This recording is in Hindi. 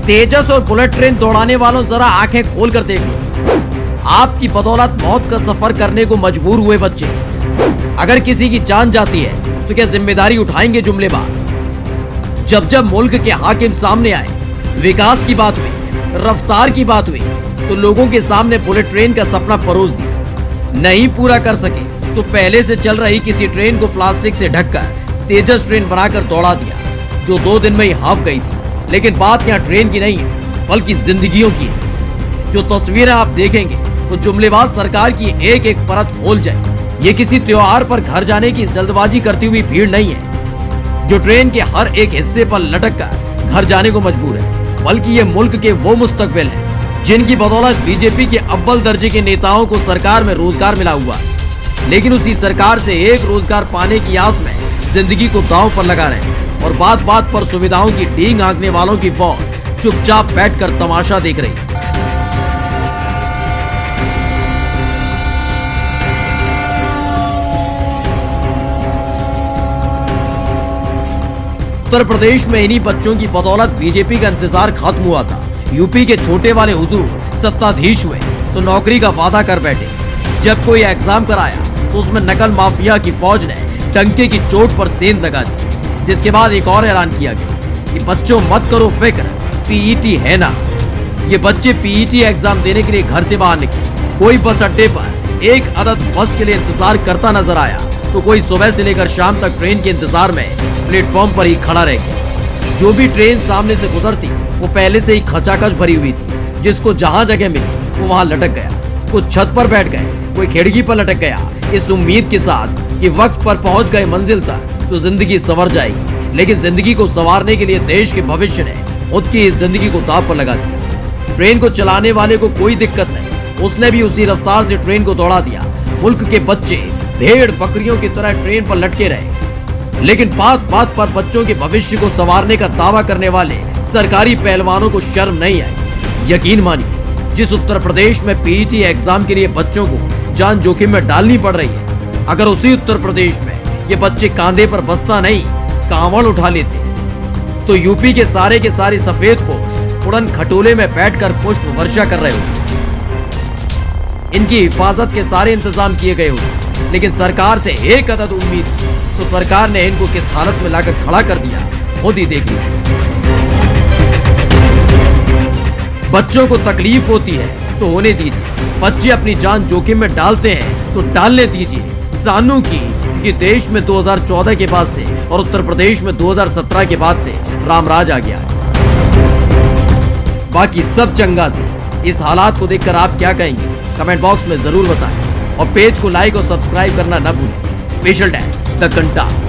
तेजस और बुलेट ट्रेन दौड़ाने वालों, जरा आंखें खोल कर देख लो। आपकी बदौलत मौत का सफर करने को मजबूर हुए बच्चे। अगर किसी की जान जाती है तो क्या जिम्मेदारी उठाएंगे जुमलेबाज? जब जब मुल्क के हाकिम सामने आए, विकास की बात हुई, रफ्तार की बात हुई, तो लोगों के सामने बुलेट ट्रेन का सपना परोस दिया। नहीं पूरा कर सके तो पहले से चल रही किसी ट्रेन को प्लास्टिक से ढककर तेजस ट्रेन बनाकर दौड़ा दिया, जो 2 दिन में ही हाफ गई थी। लेकिन बात यहाँ ट्रेन की नहीं है, बल्कि जिंदगियों की है। जो तस्वीरें आप देखेंगे तो जुमलेबाज सरकार की एक एक परत खोल जाए। ये किसी त्योहार पर घर जाने की जल्दबाजी करती हुई भीड़ नहीं है, जो ट्रेन के हर एक हिस्से पर लटक कर घर जाने को मजबूर है, बल्कि ये मुल्क के वो मुस्तकबिल है जिनकी बदौलत बीजेपी के अव्वल दर्जे के नेताओं को सरकार में रोजगार मिला हुआ है। लेकिन उसी सरकार से एक रोजगार पाने की आस में जिंदगी को दांव पर लगा रहे हैं और बात बात पर सुविधाओं की डींग हाँकने वालों की फौज चुपचाप बैठकर तमाशा देख रही है। उत्तर प्रदेश में इन्हीं बच्चों की बदौलत बीजेपी का इंतजार खत्म हुआ था। यूपी के छोटे वाले हुजूर सत्ताधीश हुए तो नौकरी का वादा कर बैठे। जब कोई एग्जाम कराया तो उसमें नकल माफिया की फौज ने डंके की चोट पर सेंध लगा दी, जिसके बाद एक और ऐलान किया गया कि बच्चों मत करो फिक्र, पीईटी है ना। ये बच्चे पीईटी एग्जाम देने के लिए घर से बाहर निकले। कोई बस अड्डे पर एक अदद बस के लिए इंतजार करता नजर आया तो कोई सुबह से लेकर शाम तक ट्रेन के इंतजार में प्लेटफॉर्म पर ही खड़ा रह गया। जो भी ट्रेन सामने से गुजरती वो पहले से ही खचाखच भरी हुई थी। जिसको जहां जगह मिली वो वहां लटक गया। कुछ छत पर बैठ गए, कोई खिड़की पर लटक गया, इस उम्मीद के साथ कि वक्त पर पहुंच गए मंजिल तक तो जिंदगी संवर जाएगी। लेकिन जिंदगी को संवारने के लिए देश के भविष्य ने खुद की इस जिंदगी को दांव पर लगा दिया। ट्रेन को चलाने वाले को कोई दिक्कत नहीं, उसने भी उसी रफ्तार से ट्रेन को दौड़ा दिया। मुल्क के बच्चे भेड़ बकरियों की तरह ट्रेन पर लटके रहे। लेकिन बात बात पर बच्चों के भविष्य को संवारने का दावा करने वाले सरकारी पहलवानों को शर्म नहीं आई। यकीन मानिए, जिस उत्तर प्रदेश में पीईटी एग्जाम के लिए बच्चों को जान जोखिम में डालनी पड़ रही है, अगर उसी उत्तर प्रदेश में ये बच्चे कांधे पर बस्ता नहीं कांवड़ उठा लेते तो यूपी के सारे सफेद पोश उड़न खटोले में बैठकर पुष्प वर्षा कर रहे होते। इनकी हिफाजत के सारे इंतजाम किए गए होते, लेकिन सरकार से एक अदद उम्मीद तो सरकार ने इनको किस हालत में लाकर खड़ा कर दिया खुद ही देख लिया। बच्चों को तकलीफ होती है तो होने दीजिए, बच्चे अपनी जान जोखिम में डालते हैं तो डालने दीजिए। जानू की कि देश में 2014 के बाद से और उत्तर प्रदेश में 2017 के बाद से रामराज आ गया है। बाकी सब चंगा से। इस हालात को देखकर आप क्या कहेंगे कमेंट बॉक्स में जरूर बताएं और पेज को लाइक और सब्सक्राइब करना न भूलें। स्पेशल डेस्क द घंटा।